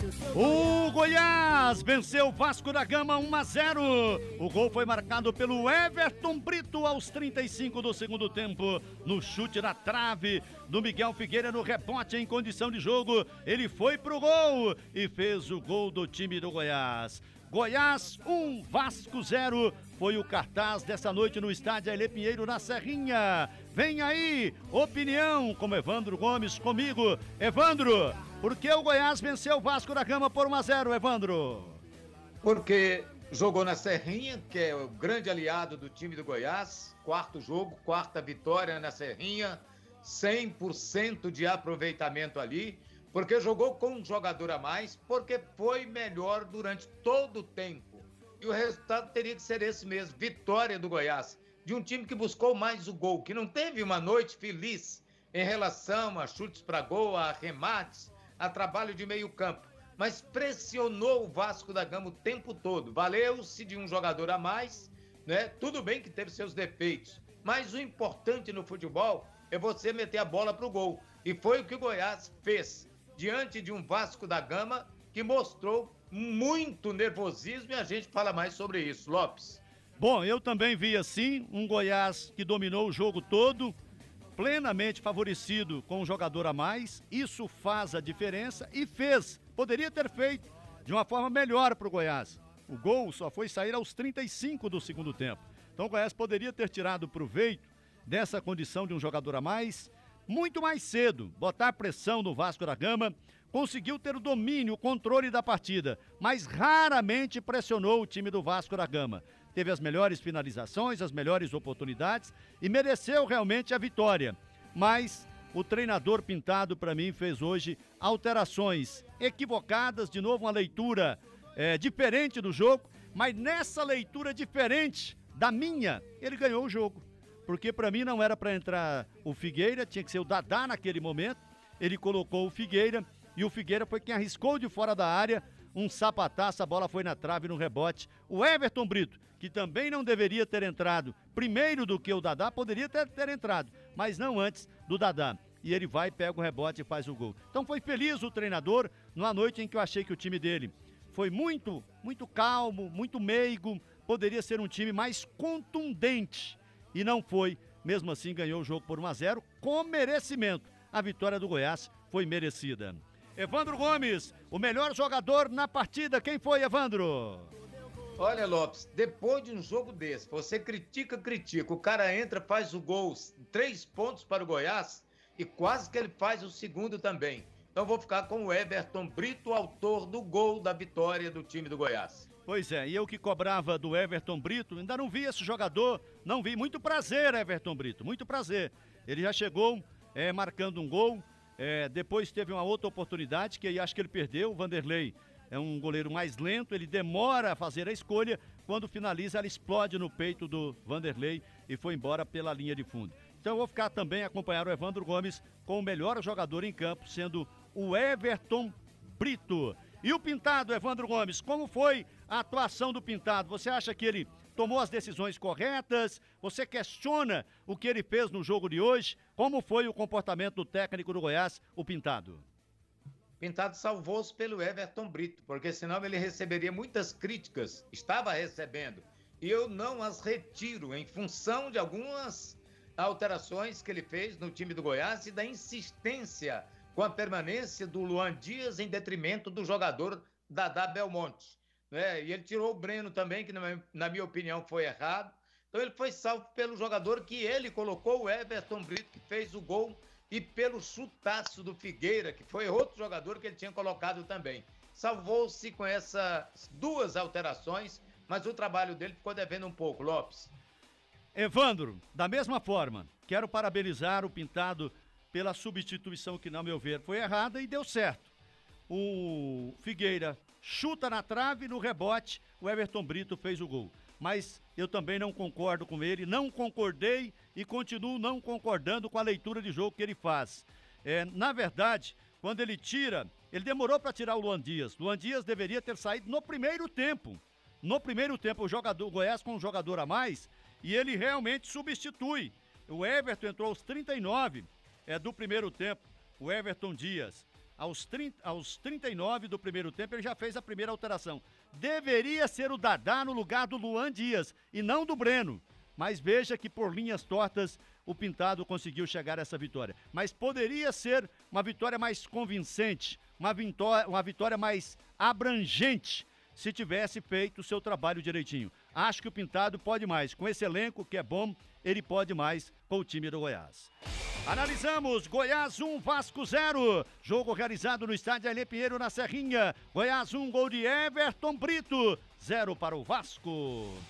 O Goiás venceu o Vasco da Gama 1-0. O gol foi marcado pelo Everton Brito aos 35 do segundo tempo. No chute na trave do Miguel Figueira, no rebote em condição de jogo. Ele foi pro gol e fez o gol do time do Goiás. Goiás 1, Vasco 0. Foi o cartaz dessa noite no estádio Ailê Pinheiro, na Serrinha. Vem aí, opinião com Evandro Gomes, comigo. Evandro, por que o Goiás venceu o Vasco da Gama por 1-0, Evandro? Porque jogou na Serrinha, que é o grande aliado do time do Goiás. Quarto jogo, quarta vitória na Serrinha. 100% de aproveitamento ali. Porque jogou com um jogador a mais, porque foi melhor durante todo o tempo. E o resultado teria que ser esse mesmo, vitória do Goiás, de um time que buscou mais o gol, que não teve uma noite feliz em relação a chutes para gol, a remates, a trabalho de meio campo, mas pressionou o Vasco da Gama o tempo todo, valeu-se de um jogador a mais, né? Tudo bem que teve seus defeitos, mas o importante no futebol é você meter a bola pro gol, e foi o que o Goiás fez, diante de um Vasco da Gama que mostrou muito nervosismo, e a gente fala mais sobre isso. Lopes. Bom, eu também vi assim, um Goiás que dominou o jogo todo, plenamente favorecido com um jogador a mais. Isso faz a diferença e fez, poderia ter feito de uma forma melhor para o Goiás. O gol só foi sair aos 35 do segundo tempo. Então o Goiás poderia ter tirado proveito dessa condição de um jogador a mais, muito mais cedo, botar pressão no Vasco da Gama, conseguiu ter o domínio, o controle da partida, mas raramente pressionou o time do Vasco da Gama. Teve as melhores finalizações, as melhores oportunidades e mereceu realmente a vitória. Mas o treinador Pintado, para mim, fez hoje alterações equivocadas, de novo uma leitura diferente do jogo, mas nessa leitura diferente da minha, ele ganhou o jogo. Porque para mim não era para entrar o Figueira, tinha que ser o Dadá naquele momento. Ele colocou o Figueira e o Figueira foi quem arriscou de fora da área, um sapataço, a bola foi na trave no rebote. O Everton Brito, que também não deveria ter entrado primeiro do que o Dadá, poderia ter entrado, mas não antes do Dadá. E ele vai, pega o rebote e faz o gol. Então foi feliz o treinador numa noite em que eu achei que o time dele foi muito calmo, muito meigo, poderia ser um time mais contundente. E não foi, mesmo assim ganhou o jogo por 1-0 com merecimento. A vitória do Goiás foi merecida. Evandro Gomes, o melhor jogador na partida, quem foi, Evandro? Olha, Lopes, depois de um jogo desse, você critica, o cara entra, faz o gol, 3 pontos para o Goiás e quase que ele faz o segundo também. Então vou ficar com o Everton Brito, autor do gol da vitória do time do Goiás. Pois é, e eu que cobrava do Everton Brito, ainda não vi esse jogador, não vi. Muito prazer, Everton Brito, muito prazer. Ele já chegou marcando um gol, depois teve uma outra oportunidade, que acho que ele perdeu. O Vanderlei é um goleiro mais lento, ele demora a fazer a escolha, quando finaliza ela explode no peito do Vanderlei e foi embora pela linha de fundo. Então eu vou ficar também a acompanhar o Evandro Gomes com o melhor jogador em campo, sendo o Everton Brito. E o Pintado, Evandro Gomes, como foi a atuação do Pintado? Você acha que ele tomou as decisões corretas? Você questiona o que ele fez no jogo de hoje? Como foi o comportamento do técnico do Goiás, o Pintado? Pintado salvou-se pelo Everton Brito, porque senão ele receberia muitas críticas, estava recebendo, e eu não as retiro em função de algumas alterações que ele fez no time do Goiás e da insistência com a permanência do Luan Dias em detrimento do jogador Dadá Belmonte, né? E ele tirou o Breno também, que na minha opinião foi errado. Então ele foi salvo pelo jogador que ele colocou, o Everton Brito, que fez o gol, e pelo chutaço do Figueira, que foi outro jogador que ele tinha colocado também. Salvou-se com essas duas alterações, mas o trabalho dele ficou devendo um pouco, Lopes. Evandro, da mesma forma, quero parabenizar o Pintado pela substituição que, no meu ver, foi errada e deu certo. O Figueira chuta na trave, no rebote, o Everton Brito fez o gol. Mas eu também não concordo com ele, não concordei e continuo não concordando com a leitura de jogo que ele faz. Na verdade, quando ele tira, ele demorou para tirar o Luan Dias. Luan Dias deveria ter saído no primeiro tempo. No primeiro tempo, o Goiás com um jogador a mais, e ele realmente substitui. O Everton entrou aos 39 do primeiro tempo, o Everton Dias. aos 39 do primeiro tempo, ele já fez a primeira alteração. Deveria ser o Dadá no lugar do Luan Dias e não do Breno. Mas veja que por linhas tortas o Pintado conseguiu chegar a essa vitória. Mas poderia ser uma vitória mais convincente, uma vitória mais abrangente, se tivesse feito o seu trabalho direitinho. Acho que o Pintado pode mais. Com esse elenco que é bom, ele pode mais com o time do Goiás. Analisamos Goiás 1, Vasco 0. Jogo realizado no estádio Ailê Pinheiro, na Serrinha. Goiás 1, gol de Everton Brito. 0 para o Vasco.